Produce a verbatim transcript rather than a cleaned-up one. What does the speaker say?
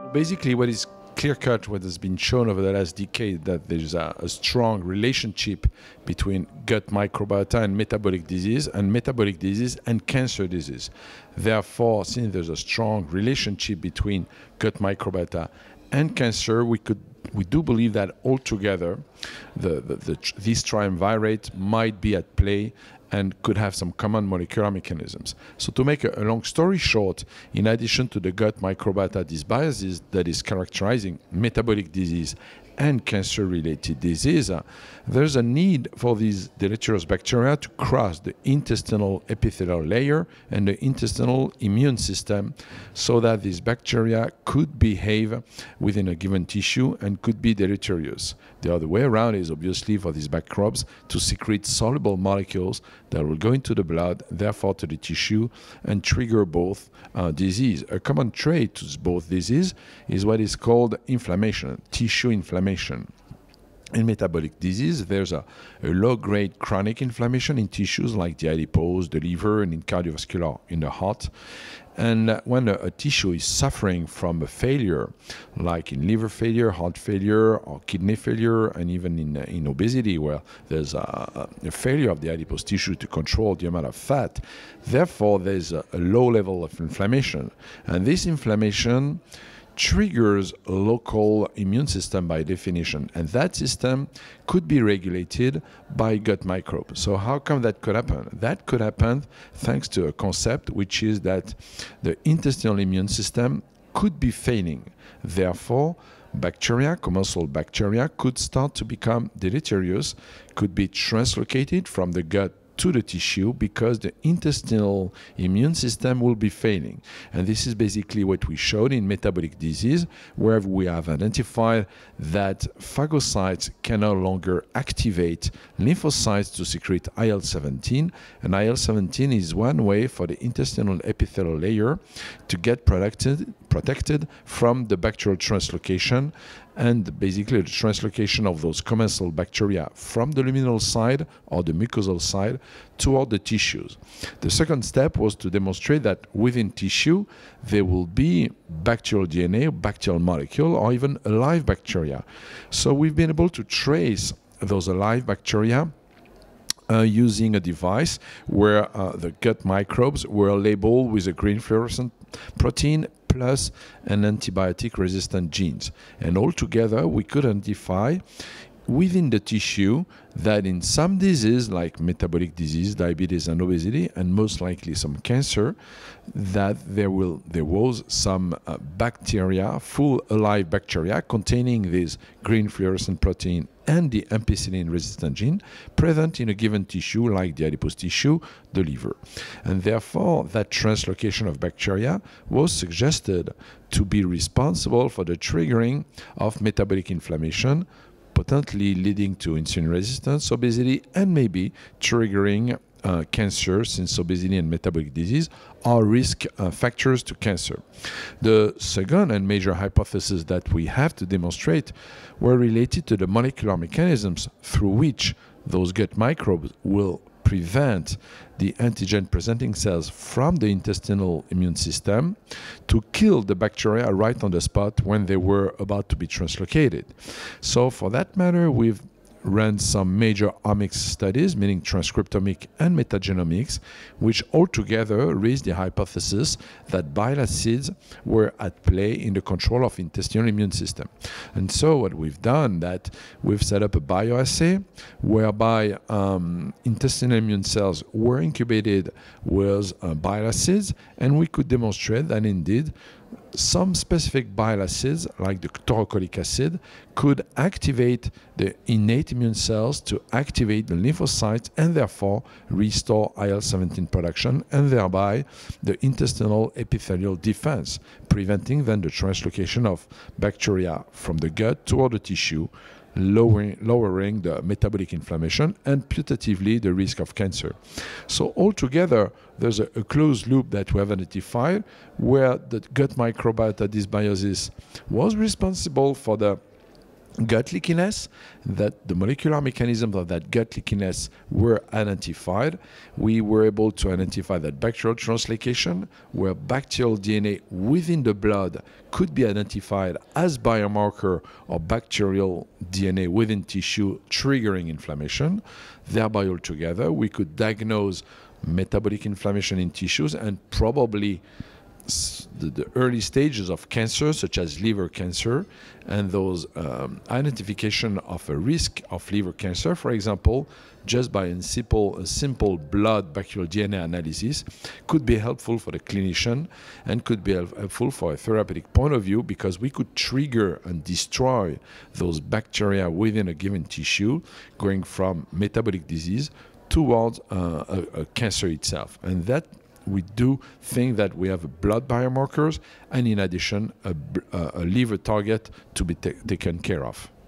Basically, what is clear-cut, what has been shown over the last decade, that there's a, a strong relationship between gut microbiota and metabolic disease, and metabolic disease and cancer disease. Therefore, since there's a strong relationship between gut microbiota and cancer, we could we do believe that altogether, the, the, the, these triumvirate might be at play and could have some common molecular mechanisms. So to make a, a long story short, in addition to the gut microbiota dysbiosis that is characterizing metabolic disease and cancer-related disease, uh, there's a need for these deleterious bacteria to cross the intestinal epithelial layer and the intestinal immune system so that these bacteria could behave within a given tissue and could be deleterious. The other way around is obviously for these microbes to secrete soluble molecules that will go into the blood, therefore to the tissue, and trigger both uh, disease. A common trait to both disease is what is called inflammation, tissue inflammation. In metabolic disease, there's a, a low-grade chronic inflammation in tissues like the adipose, the liver, and in cardiovascular, in the heart. And uh, when a, a tissue is suffering from a failure, like in liver failure, heart failure, or kidney failure, and even in, uh, in obesity, where there's a, a failure of the adipose tissue to control the amount of fat, therefore there's a, a low level of inflammation. And this inflammation triggers a local immune system by definition, and that system could be regulated by gut microbes. So how come that could happen? That could happen thanks to a concept, which is that the intestinal immune system could be failing. Therefore, bacteria, commensal bacteria, could start to become deleterious, could be translocated from the gut to the tissue because the intestinal immune system will be failing. And this is basically what we showed in metabolic disease, where we have identified that phagocytes can no longer activate lymphocytes to secrete I L seventeen, and I L seventeen is one way for the intestinal epithelial layer to get protected, protected from the bacterial translocation, and basically the translocation of those commensal bacteria from the luminal side or the mucosal side toward the tissues. The second step was to demonstrate that within tissue there will be bacterial D N A, bacterial molecule, or even alive bacteria. So we've been able to trace those alive bacteria Uh, using a device where uh, the gut microbes were labeled with a green fluorescent protein plus an antibiotic resistant genes. And altogether we could identify within the tissue that in some disease like metabolic disease, diabetes and obesity, and most likely some cancer, that there will there was some uh, bacteria, full alive bacteria containing this green fluorescent protein and the ampicillin resistant gene present in a given tissue like the adipose tissue, the liver. And therefore that translocation of bacteria was suggested to be responsible for the triggering of metabolic inflammation, potentially leading to insulin resistance, obesity, and maybe triggering uh, cancer, since obesity and metabolic disease are risk uh, factors to cancer. The second and major hypothesis that we have to demonstrate were related to the molecular mechanisms through which those gut microbes will prevent the antigen-presenting cells from the intestinal immune system to kill the bacteria right on the spot when they were about to be translocated. So for that matter, we've ran some major omics studies, meaning transcriptomic and metagenomics, which altogether raised the hypothesis that bile acids were at play in the control of intestinal immune system. And so what we've done, that we've set up a bioassay whereby um, intestinal immune cells were incubated with uh, bile acids, and we could demonstrate that indeed some specific bile acids, like the chlorocholic acid, could activate the innate immune cells to activate the lymphocytes and therefore restore I L seventeen production and thereby the intestinal epithelial defense, preventing then the translocation of bacteria from the gut toward the tissue, lowering, lowering the metabolic inflammation and putatively the risk of cancer. So altogether, there's a, a closed loop that we have identified where the gut microbiota dysbiosis was responsible for the gut leakiness, that the molecular mechanisms of that gut leakiness were identified. We were able to identify that bacterial translocation, where bacterial D N A within the blood could be identified as biomarker of bacterial D N A within tissue triggering inflammation. Thereby altogether, we could diagnose metabolic inflammation in tissues and probably The, the early stages of cancer, such as liver cancer, and those um, identification of a risk of liver cancer, for example, just by a simple, a simple blood bacterial D N A analysis, could be helpful for the clinician and could be helpful for a therapeutic point of view, because we could trigger and destroy those bacteria within a given tissue, going from metabolic disease towards uh, a, a cancer itself. And that we do think that we have blood biomarkers and, in addition, a, a liver target to be ta taken care of.